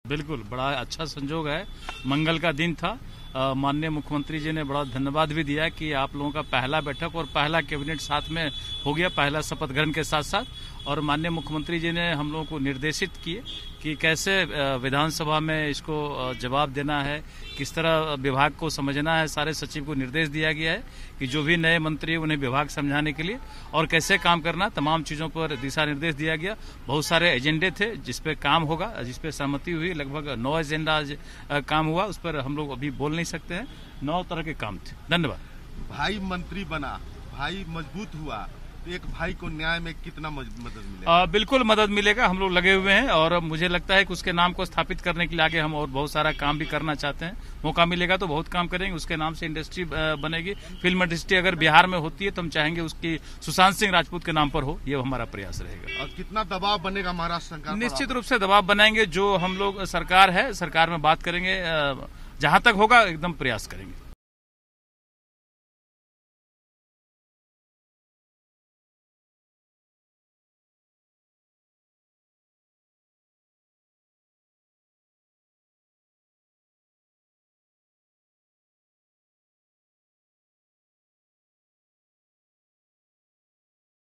बिल्कुल, बड़ा अच्छा संजोग है। मंगल का दिन था। माननीय मुख्यमंत्री जी ने बड़ा धन्यवाद भी दिया कि आप लोगों का पहला बैठक और पहला कैबिनेट साथ में हो गया, पहला शपथ ग्रहण के साथ साथ। और माननीय मुख्यमंत्री जी ने हम लोगों को निर्देशित किए कि कैसे विधानसभा में इसको जवाब देना है, किस तरह विभाग को समझना है। सारे सचिव को निर्देश दिया गया है कि जो भी नए मंत्री उन्हें विभाग समझाने के लिए और कैसे काम करना, तमाम चीजों पर दिशा निर्देश दिया गया। बहुत सारे एजेंडे थे जिसपे काम होगा, जिसपे सहमति हुई। लगभग 9 एजेंडा आज काम हुआ, उस पर हम लोग अभी बोल नहीं सकते हैं। 9 तरह के काम थे। धन्यवाद। भाई मंत्री बना, भाई मजबूत हुआ, तो एक भाई को न्याय में कितना मदद मिलेगा? बिल्कुल मदद मिलेगा। हम लोग लगे हुए हैं और मुझे लगता है कि उसके नाम को स्थापित करने के लिए आगे हम और बहुत सारा काम भी करना चाहते हैं। मौका मिलेगा तो बहुत काम करेंगे। उसके नाम से इंडस्ट्री बनेगी, फिल्म इंडस्ट्री अगर बिहार में होती है तो हम चाहेंगे उसकी सुशांत सिंह राजपूत के नाम पर हो, ये हमारा प्रयास रहेगा। और कितना दबाव बनेगा महाराष्ट्र सरकार? निश्चित रूप से दबाव बनाएंगे। जो हम लोग सरकार है, सरकार में बात करेंगे, जहां तक होगा एकदम प्रयास करेंगे।